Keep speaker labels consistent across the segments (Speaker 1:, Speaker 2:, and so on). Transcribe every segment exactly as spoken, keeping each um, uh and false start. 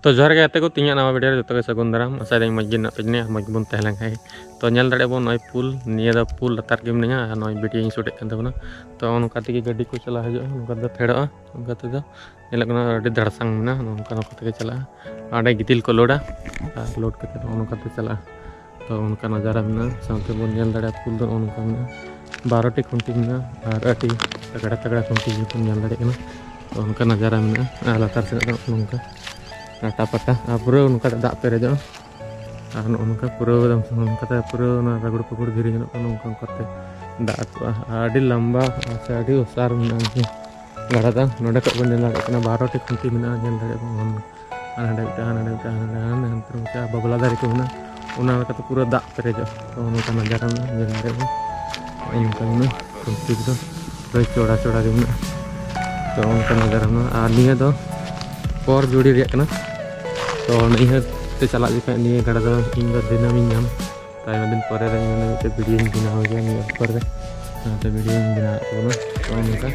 Speaker 1: तो जोहर के गाते को तीन नवा वीडियो जो सगुन दाराम आशा मज पे मज बन तहन खाई तो नल दाड़े बन नई पुल निया पुल लतार के मिना नई वीडियो शूटे तो उनका गाड़ी को चला हजू फेड़ा उनका धड़सांग में उनका चला अड़े गितिल को लोडा लोड करते उनका चला तो उनका नजारा में साथ बन नल दाड़े पुल दो उनका बारोटी खुंटी में और अटी तगड़ा तगड़ा खुंटी नल दाड़े तो उनका नजारा में लतार से उनका टाटा पटा पूरा उनका दाग पेरेज उनका पूरा उनका पूरा रगड़ पकड़ धीरे उनका दाग लंबा से उसार गाड़ा दा नोडे बन नल बारोटी खुंटी में नल दाड़े बबला दारे को उनका पूरा दाग पेरेज तो उनका नजारा में उनका खुंटी तो चौड़ा चौड़ा तो उनका नजारा में और निया दो पर जोड़ी रेकना तो नहीं ते चला दिखा नहीं गाड़ा दो इन दिनम नाम तायम दिन पर वीडियो बनाव गया नहीं पर तो वीडियो बना तो उनका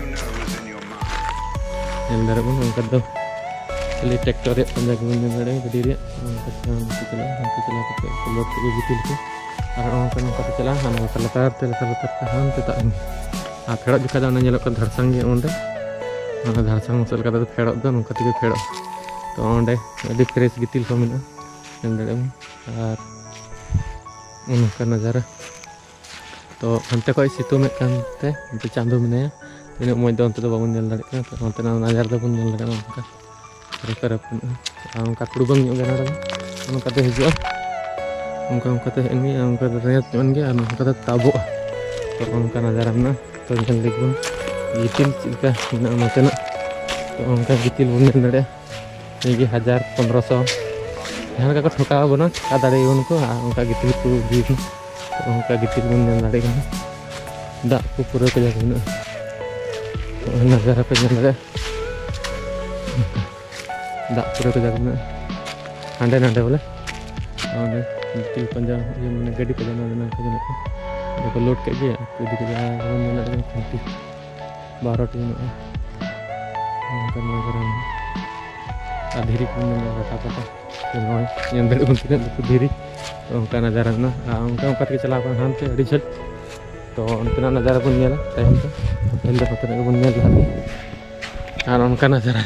Speaker 1: नल बन उनका दो खाली ट्रैक्टर पंजा को बन गाड़ी रे उनका चला हमको चला करते लोड को गितिल को और उनका उनका चला हम लतार ते लतार लतार हम ते तान आ फेड़ा दिखा दा नेलो को धरसांग गे ओंडे धरसांग मसल का फेड़ दो उनका ते फेड़ तो ओंडे अभी फ्रेश गितिल को मिला और उनका नज़ारा तो हंते को सितुंग कानते हंते चांदो मिनाया इन मज दो अंत बाबन नल दाड़े तो अंत नज़ारा दो बन नल दाड़े उनका रप उनका कुड़बंग उनका हजू उनका उनका हेनी उनका रेत गया उनका ताबो तो उनका नज़ारा में तो नल बन गितिल चिका नोतना तो उनका गितिल बन नल दाड़े ये हजार पंद्रह सौ जहाँ का ठोका बना ठोका दाड़े उनको उनका गितिल को भी तो उनका गितिल बन नल दाड़े दाग को पूरा को जगह तो नज़ारा पे नल दाड़े दाग पूरा को जगह हांडे नांडे बोले गितिल पंजा ये मैंने गाड़ी पे जाना को लोड के गया खुंटी बारह टीम उनका नज़ारा धीरे को पटा पटा धीरे उनका नज़ारा उनका उनका चला हानते अड़ी झल तो उनका नज़ारा बन नेला टाइम तो बन नेला और उनका नज़ारा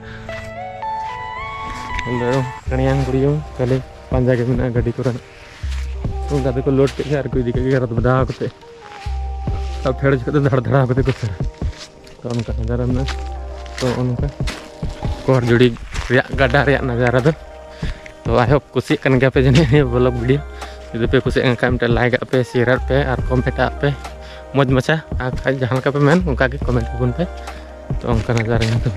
Speaker 1: कणियां गुड़ियों खाली पांजा के में गाड़ी को उनका को लोड के और कोई दिखे बधा करते अब फेड़ धड़ धड़ा करते कुछ तो उनका नज़ारा में तो उनका कोर जुड़ी गाड़ा रे नज़ारा दो तो आई होप कुछ गया पे जने ब्लॉग वीडियो जुदी पे कुछ लाइक पे शेयर पे और कमेंट पे मज मचा आखा जहाँ पे मेन उनका कमेंट बन पे तो उनका नज़ारा तो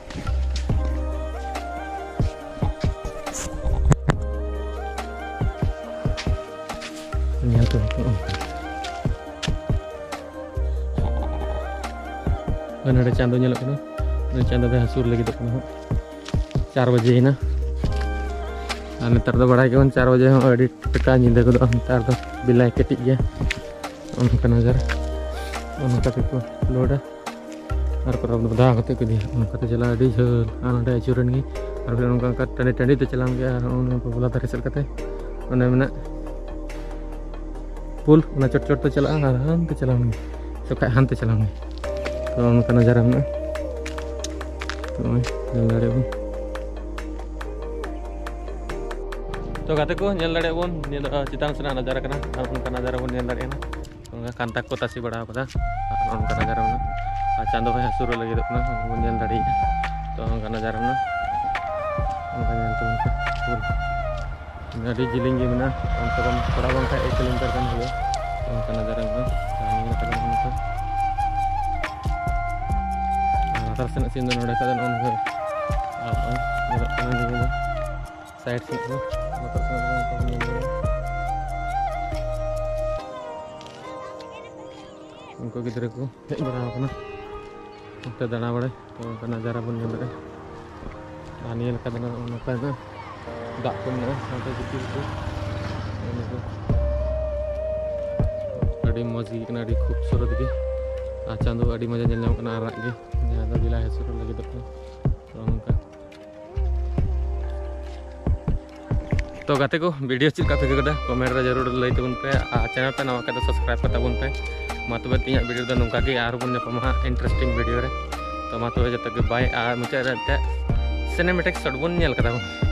Speaker 1: नड़े चांदो चांदो हसूर लगे चार बजे ना नेतार दो बड़ा के चार बजे अड़ी टका निंदा को नेतार दो बिलाय कटिक गया उनका नज़ारा उनका को लोडा और को बधा करते को दिया उनका चला अड़ी झल आंडे अचूरन गी और फिर उनका टंडी टंडी ते चला गया और बबला दारे सर करते ओने में पुल ना चट चट तो चला हां ते चला सोखा हां ते चला तो उनका नज़ारा में तो नल दाड़े बन तो गाते को नल दाड़े बन चितान से नज़ारा करना उनका नज़ारा बन नल दाड़े उनका कांता को तासी बड़ा कदा उनका नज़ारा में चांदो भाई हसूर लगे बन नल दाड़े तो उनका नज़ारा में उनका उनका अड़ी जिलिंग में उनका बन थोड़ा बन एक किलोमीटर कम हुआ उनका नज़ारा में लातार से सीन नोड़े उनका साइड से उनको गिद्रे को हेज बड़ा दाड़ा बड़े तो उनका नज़ारा बन नल दाग को गितिल को मज गे खूबसूरत गे आ चांदो अड़ी मजा नल आराग गे जहाँ बिला हसूर लगे तो उनका तो गाते को वीडियो चेक पे कदा कमेंट रे जरूर लई तबन पे आ चैनल पे नवा का सब्सक्राइब कर तबन पे मा तबे तिया वीडियो द नोका के आर बन पमा इंटरेस्टिंग वीडियो रे तो मा तबे जत के बाय आ मुचा रे सिनेमैटिक शॉट बन नेल कदा